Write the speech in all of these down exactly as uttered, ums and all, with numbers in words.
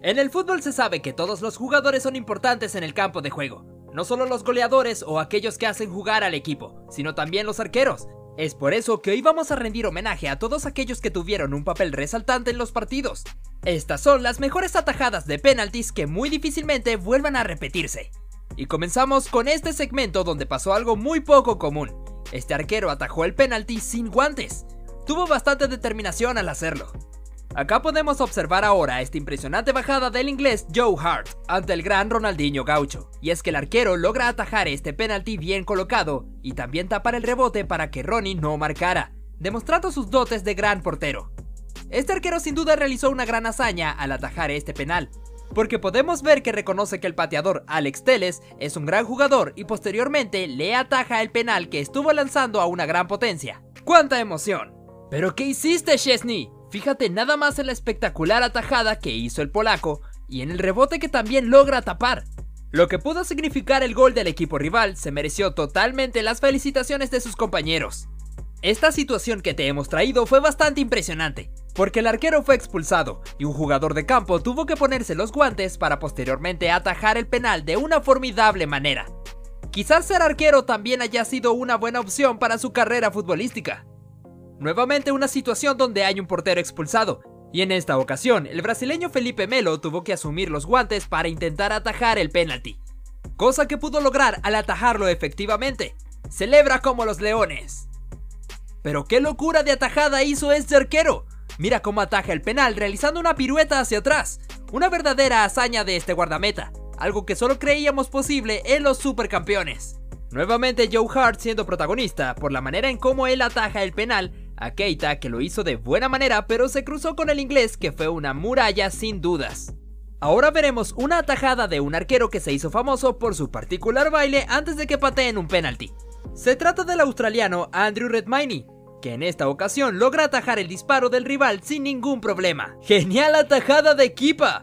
En el fútbol se sabe que todos los jugadores son importantes en el campo de juego. No solo los goleadores o aquellos que hacen jugar al equipo, sino también los arqueros. Es por eso que hoy vamos a rendir homenaje a todos aquellos que tuvieron un papel resaltante en los partidos. Estas son las mejores atajadas de penaltis que muy difícilmente vuelvan a repetirse. Y comenzamos con este segmento donde pasó algo muy poco común. Este arquero atajó el penalti sin guantes. Tuvo bastante determinación al hacerlo. Acá podemos observar ahora esta impresionante bajada del inglés Joe Hart ante el gran Ronaldinho Gaucho. Y es que el arquero logra atajar este penalti bien colocado y también tapar el rebote para que Ronnie no marcara, demostrando sus dotes de gran portero. Este arquero sin duda realizó una gran hazaña al atajar este penal, porque podemos ver que reconoce que el pateador Alex Telles es un gran jugador y posteriormente le ataja el penal que estuvo lanzando a una gran potencia. ¡Cuánta emoción! ¿Pero qué hiciste, Szczesny? Fíjate nada más en la espectacular atajada que hizo el polaco y en el rebote que también logra tapar. Lo que pudo significar el gol del equipo rival se mereció totalmente las felicitaciones de sus compañeros. Esta situación que te hemos traído fue bastante impresionante, porque el arquero fue expulsado y un jugador de campo tuvo que ponerse los guantes para posteriormente atajar el penal de una formidable manera. Quizás ser arquero también haya sido una buena opción para su carrera futbolística. Nuevamente una situación donde hay un portero expulsado, y en esta ocasión el brasileño Felipe Melo tuvo que asumir los guantes para intentar atajar el penalti, cosa que pudo lograr al atajarlo efectivamente. Celebra como los leones. Pero qué locura de atajada hizo este arquero. Mira cómo ataja el penal realizando una pirueta hacia atrás, una verdadera hazaña de este guardameta, algo que solo creíamos posible en los supercampeones. Nuevamente Joe Hart siendo protagonista por la manera en cómo él ataja el penal a Keita, que lo hizo de buena manera, pero se cruzó con el inglés, que fue una muralla sin dudas. Ahora veremos una atajada de un arquero que se hizo famoso por su particular baile antes de que pateen un penalti. Se trata del australiano Andrew Redmayne, que en esta ocasión logra atajar el disparo del rival sin ningún problema. ¡Genial atajada de Kepa!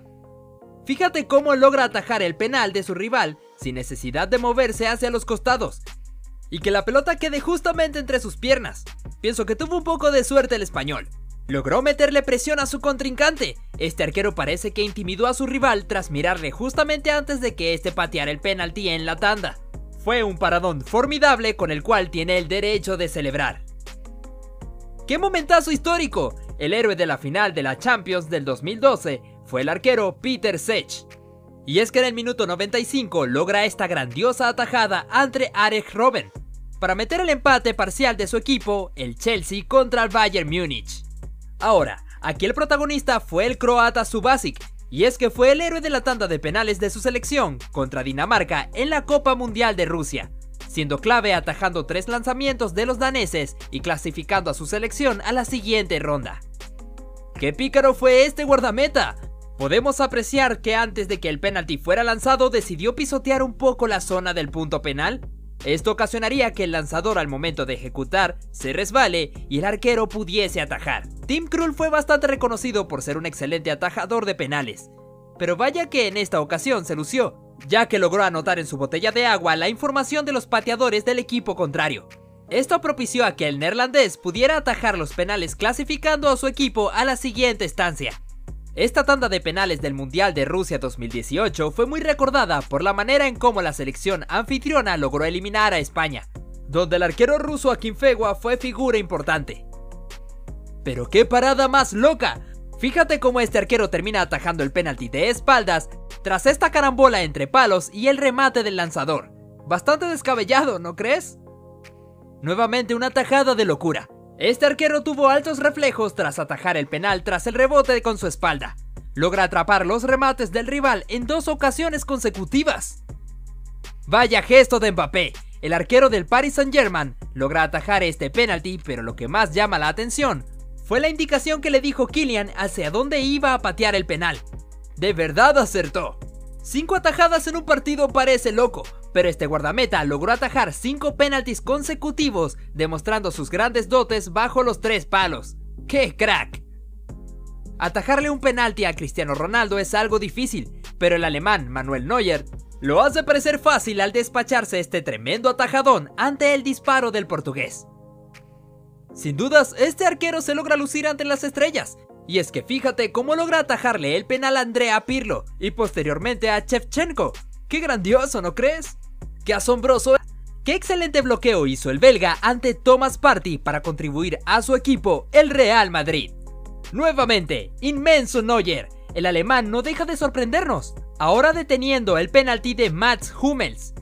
Fíjate cómo logra atajar el penal de su rival sin necesidad de moverse hacia los costados y que la pelota quede justamente entre sus piernas. Pienso que tuvo un poco de suerte el español. Logró meterle presión a su contrincante. Este arquero parece que intimidó a su rival tras mirarle justamente antes de que este pateara el penalti en la tanda. Fue un paradón formidable con el cual tiene el derecho de celebrar. ¡Qué momentazo histórico! El héroe de la final de la Champions del dos mil doce fue el arquero Peter Cech. Y es que en el minuto noventa y cinco logra esta grandiosa atajada ante Arjen Robben para meter el empate parcial de su equipo, el Chelsea, contra el Bayern Múnich. Ahora, aquí el protagonista fue el croata Subasic, y es que fue el héroe de la tanda de penales de su selección contra Dinamarca en la Copa Mundial de Rusia, siendo clave atajando tres lanzamientos de los daneses y clasificando a su selección a la siguiente ronda. ¡Qué pícaro fue este guardameta! Podemos apreciar que antes de que el penalti fuera lanzado decidió pisotear un poco la zona del punto penal. Esto ocasionaría que el lanzador al momento de ejecutar se resbale y el arquero pudiese atajar. Tim Krul fue bastante reconocido por ser un excelente atajador de penales, pero vaya que en esta ocasión se lució, ya que logró anotar en su botella de agua la información de los pateadores del equipo contrario. Esto propició a que el neerlandés pudiera atajar los penales clasificando a su equipo a la siguiente estancia. Esta tanda de penales del Mundial de Rusia dos mil dieciocho fue muy recordada por la manera en cómo la selección anfitriona logró eliminar a España, donde el arquero ruso Akinfenwa fue figura importante. ¡Pero qué parada más loca! Fíjate cómo este arquero termina atajando el penalti de espaldas tras esta carambola entre palos y el remate del lanzador. Bastante descabellado, ¿no crees? Nuevamente una atajada de locura. Este arquero tuvo altos reflejos tras atajar el penal tras el rebote con su espalda. Logra atrapar los remates del rival en dos ocasiones consecutivas. Vaya gesto de Mbappé. El arquero del Paris Saint-Germain logra atajar este penalti, pero lo que más llama la atención fue la indicación que le dijo Kylian hacia dónde iba a patear el penal. De verdad acertó. Cinco atajadas en un partido parece loco, pero este guardameta logró atajar cinco penaltis consecutivos, demostrando sus grandes dotes bajo los tres palos. ¡Qué crack! Atajarle un penalti a Cristiano Ronaldo es algo difícil, pero el alemán Manuel Neuer lo hace parecer fácil al despacharse este tremendo atajadón ante el disparo del portugués. Sin dudas, este arquero se logra lucir ante las estrellas, Y es que fíjate cómo logra atajarle el penal a Andrea Pirlo y posteriormente a Shevchenko. ¡Qué grandioso!, ¿no crees? ¡Qué asombroso! ¡Qué excelente bloqueo hizo el belga ante Thomas Partey para contribuir a su equipo, el Real Madrid! Nuevamente, inmenso Neuer. El alemán no deja de sorprendernos, ahora deteniendo el penalti de Mats Hummels.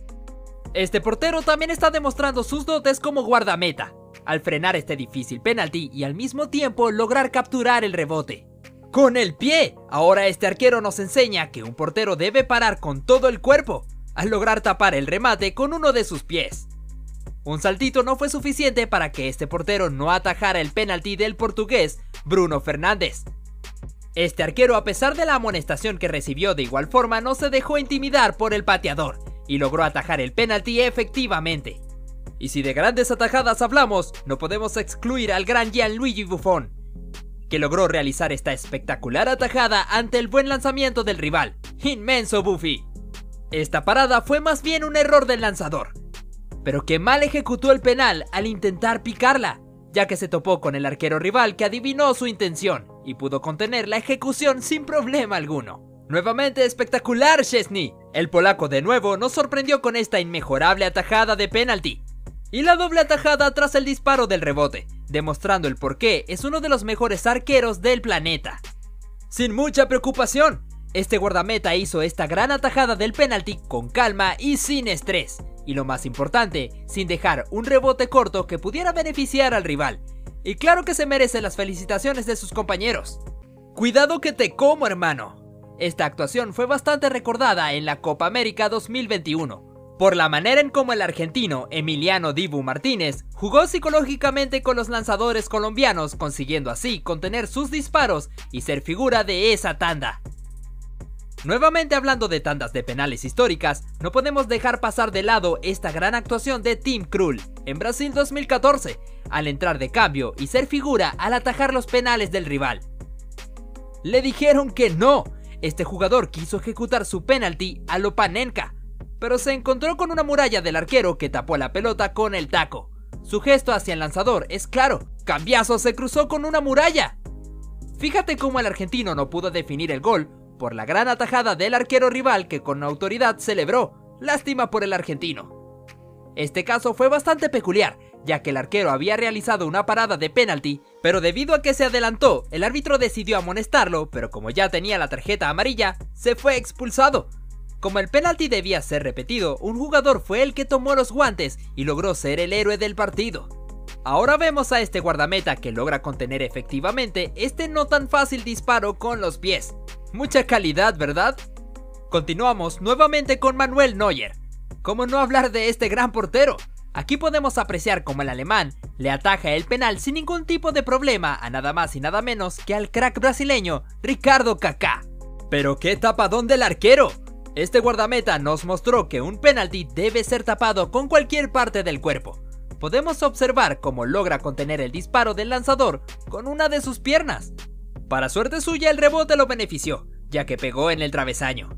Este portero también está demostrando sus dotes como guardameta, al frenar este difícil penalti y al mismo tiempo lograr capturar el rebote. ¡Con el pie! Ahora este arquero nos enseña que un portero debe parar con todo el cuerpo, al lograr tapar el remate con uno de sus pies. Un saltito no fue suficiente para que este portero no atajara el penalti del portugués Bruno Fernández. Este arquero, a pesar de la amonestación que recibió, de igual forma no se dejó intimidar por el pateador y logró atajar el penalti efectivamente. Y si de grandes atajadas hablamos, no podemos excluir al gran Gianluigi Buffon, que logró realizar esta espectacular atajada ante el buen lanzamiento del rival. ¡Inmenso Buffy! Esta parada fue más bien un error del lanzador, pero que mal ejecutó el penal al intentar picarla, ya que se topó con el arquero rival que adivinó su intención y pudo contener la ejecución sin problema alguno. Nuevamente espectacular Szczesny. El polaco de nuevo nos sorprendió con esta inmejorable atajada de penalti y la doble atajada tras el disparo del rebote, demostrando el por qué es uno de los mejores arqueros del planeta. Sin mucha preocupación, este guardameta hizo esta gran atajada del penalti con calma y sin estrés, y lo más importante, sin dejar un rebote corto que pudiera beneficiar al rival. Y claro que se merece las felicitaciones de sus compañeros. ¡Cuidado que te como, hermano! Esta actuación fue bastante recordada en la Copa América dos mil veintiuno, por la manera en cómo el argentino Emiliano Dibu Martínez jugó psicológicamente con los lanzadores colombianos, consiguiendo así contener sus disparos y ser figura de esa tanda. Nuevamente hablando de tandas de penales históricas, no podemos dejar pasar de lado esta gran actuación de Tim Krul en Brasil dos mil catorce, al entrar de cambio y ser figura al atajar los penales del rival. Le dijeron que no, este jugador quiso ejecutar su penalti a lo Panenka, pero se encontró con una muralla del arquero que tapó la pelota con el taco. Su gesto hacia el lanzador es claro, cambiazo, se cruzó con una muralla. Fíjate cómo el argentino no pudo definir el gol por la gran atajada del arquero rival que con autoridad celebró. Lástima por el argentino. Este caso fue bastante peculiar, ya que el arquero había realizado una parada de penalti, pero debido a que se adelantó, el árbitro decidió amonestarlo, pero como ya tenía la tarjeta amarilla, se fue expulsado. Como el penalti debía ser repetido, un jugador fue el que tomó los guantes y logró ser el héroe del partido. Ahora vemos a este guardameta que logra contener efectivamente este no tan fácil disparo con los pies. Mucha calidad, ¿verdad? Continuamos nuevamente con Manuel Neuer. ¿Cómo no hablar de este gran portero? Aquí podemos apreciar cómo el alemán le ataja el penal sin ningún tipo de problema a nada más y nada menos que al crack brasileño Ricardo Kaká. ¿Pero qué tapadón del arquero? Este guardameta nos mostró que un penalti debe ser tapado con cualquier parte del cuerpo. Podemos observar cómo logra contener el disparo del lanzador con una de sus piernas. Para suerte suya, el rebote lo benefició, ya que pegó en el travesaño.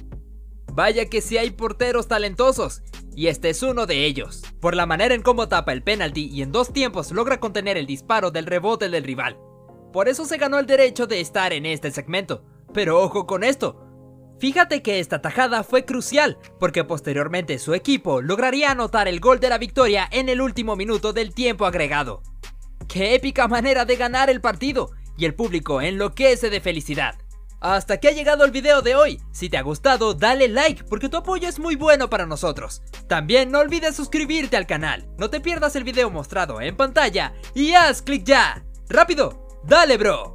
Vaya que sí hay porteros talentosos, y este es uno de ellos, por la manera en cómo tapa el penalti y en dos tiempos logra contener el disparo del rebote del rival. Por eso se ganó el derecho de estar en este segmento, pero ojo con esto. Fíjate que esta tajada fue crucial, porque posteriormente su equipo lograría anotar el gol de la victoria en el último minuto del tiempo agregado. ¡Qué épica manera de ganar el partido! Y el público enloquece de felicidad. Hasta aquí ha llegado el video de hoy. Si te ha gustado, dale like, porque tu apoyo es muy bueno para nosotros. También no olvides suscribirte al canal, no te pierdas el video mostrado en pantalla y haz clic ya. ¡Rápido! ¡Dale, bro!